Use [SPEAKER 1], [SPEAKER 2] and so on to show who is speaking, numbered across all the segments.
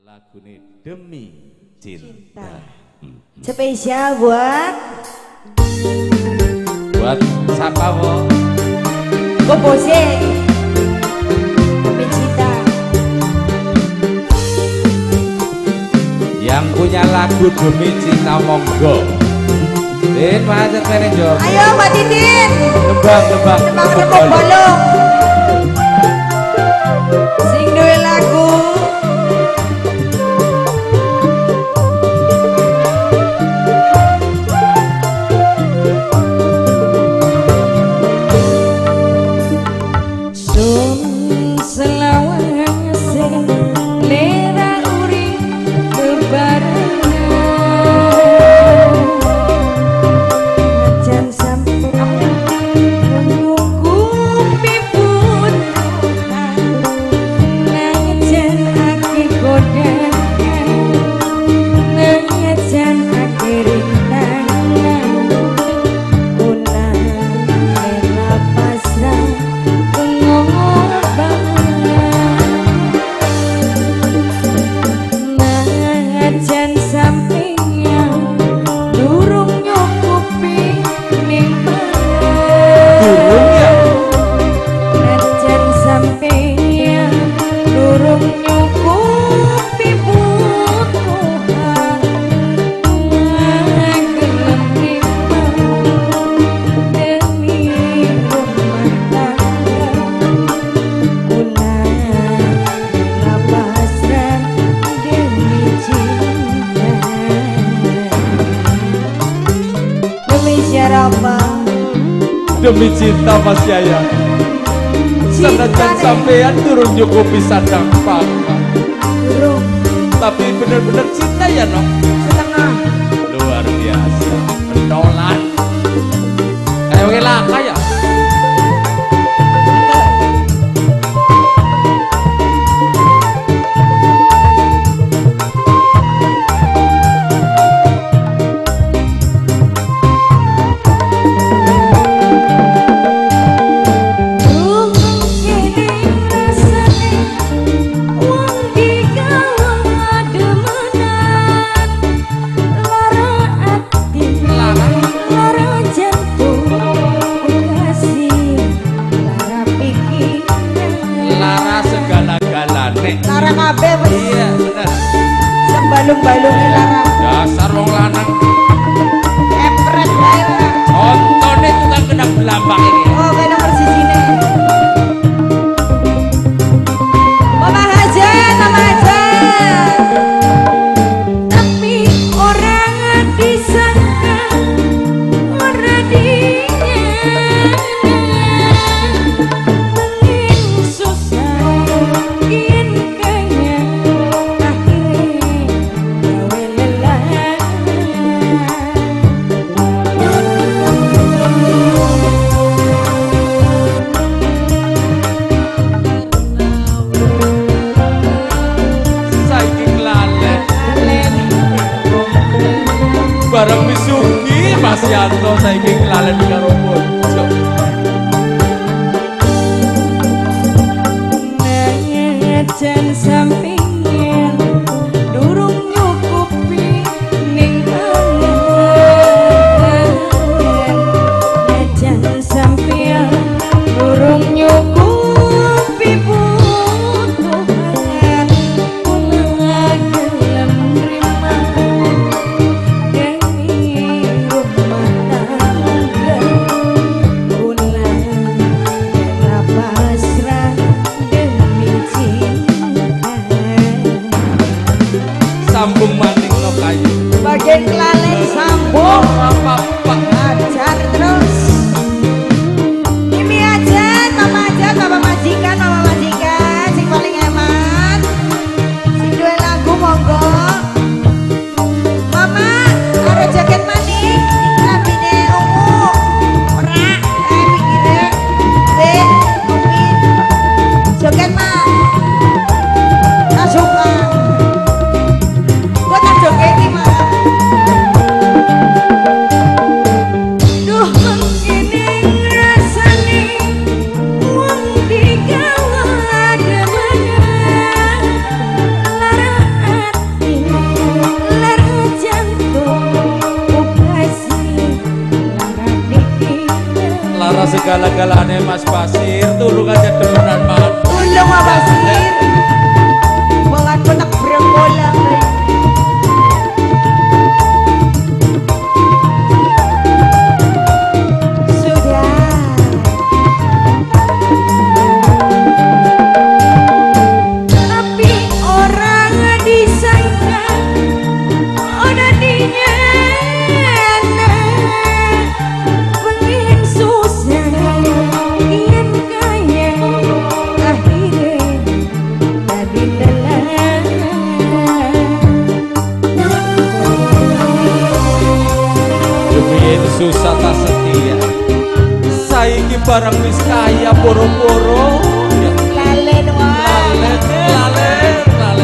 [SPEAKER 1] Lagune Demi Cinta.
[SPEAKER 2] Spesial buat
[SPEAKER 1] siapa wo?
[SPEAKER 2] Kopose Demi Cinta.
[SPEAKER 1] Yang punya lagu Demi Cinta monggo. Din masuk kene Jor.
[SPEAKER 2] Ayo Mbak Titin.
[SPEAKER 1] Tebang
[SPEAKER 2] Tebang bolong. Sing duwe lagu
[SPEAKER 1] Demi cinta Mas Yaya. Senajan sampean turun nyukupi sadang papa. Tapi bener-bener cinta ya no?
[SPEAKER 2] setengah.
[SPEAKER 1] Luar biasa. Pentolan. Kayak welaka ya.
[SPEAKER 2] Lara kabeh wis.
[SPEAKER 1] Iya, bener.
[SPEAKER 2] Sembalung-balungi lara.
[SPEAKER 1] Dasar wong lanang.
[SPEAKER 2] Empret wae ora.
[SPEAKER 1] Ontone tukang kena belambang ini.
[SPEAKER 2] Oh, kayak nomor sisine. Mama aja, mama aja. Tapi orang disangka, orang diingat.
[SPEAKER 1] Bareng Misugi Mas Yanto saiki kelalen karo bojo.
[SPEAKER 2] Najan sampingan durung nyukupi ning angen. Najan sampeyan durung nyukupi butuhan kula gelem nrima.
[SPEAKER 1] Sambung maning no kayu.
[SPEAKER 2] Bagian kelalen sambung.
[SPEAKER 1] Apa-apa.
[SPEAKER 2] Ajar terus. Ini aja, mama aja, bapak majikan, mama majikan, sing paling hemat. Sing duwe lagu monggo. Mama, ada jaket maning, rambine ungu. Ora, pikire. Kopi. Jaket mah. Suka. Kok tak joget iki, Mas?
[SPEAKER 1] segala-galanya Mas Basir turun aja demenan man.
[SPEAKER 2] Ulung Mas Basir. Wong aku tak berenggola.
[SPEAKER 1] Susah tak setia saiki barang wis kaya poro-poro ya.
[SPEAKER 2] Lalen wae
[SPEAKER 1] lalen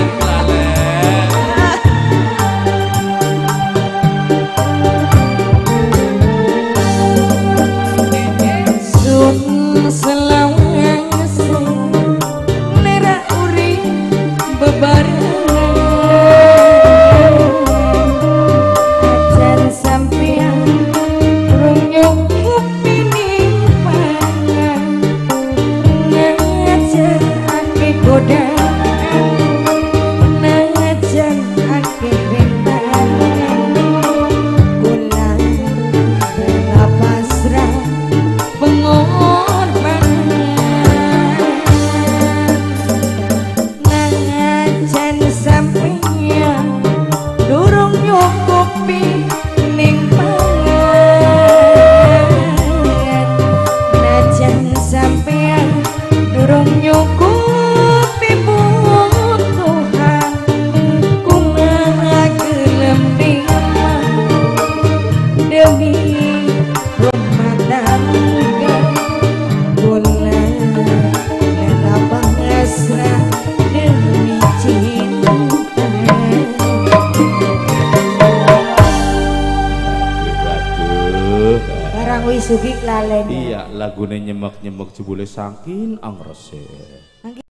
[SPEAKER 2] sun selawase lera uri bebarengan ajan sampean Sugi lalen.
[SPEAKER 1] Iya, lagune nyemek-nyemek jebule saking angrese.